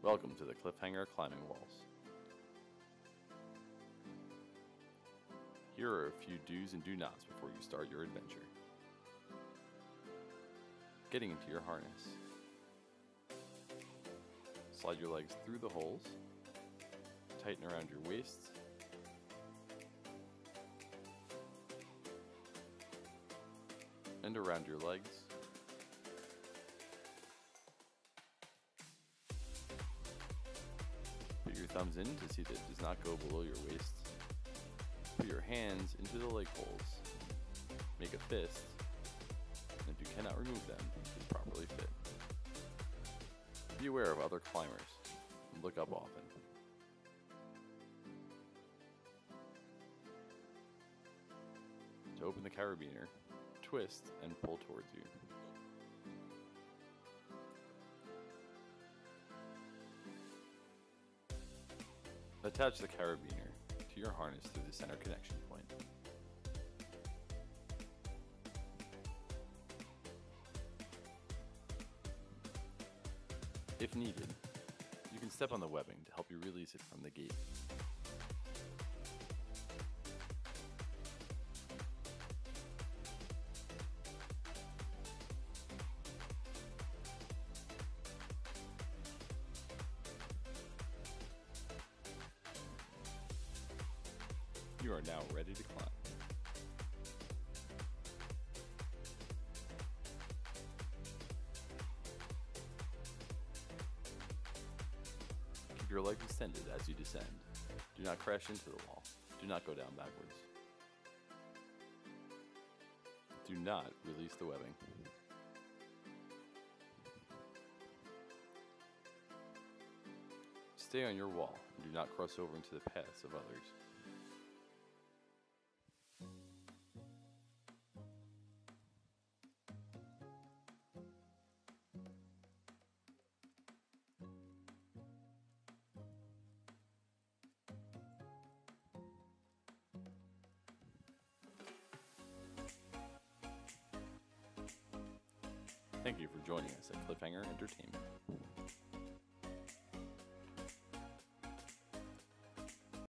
Welcome to the Cliffhanger Climbing Walls. Here are a few do's and do nots before you start your adventure. Getting into your harness. Slide your legs through the holes. Tighten around your waist. And around your legs. Put your thumbs in to see that it does not go below your waist. Put your hands into the leg holes. Make a fist, and if you cannot remove them, it's properly fit. Be aware of other climbers, and look up often. To open the carabiner, twist and pull towards you. Attach the carabiner to your harness through the center connection point. If needed, you can step on the webbing to help you release it from the gate. You are now ready to climb. Keep your legs extended as you descend. Do not crash into the wall. Do not go down backwards. Do not release the webbing. Stay on your wall and do not cross over into the paths of others. Thank you for joining us at CLIFFHANGER Entertainment.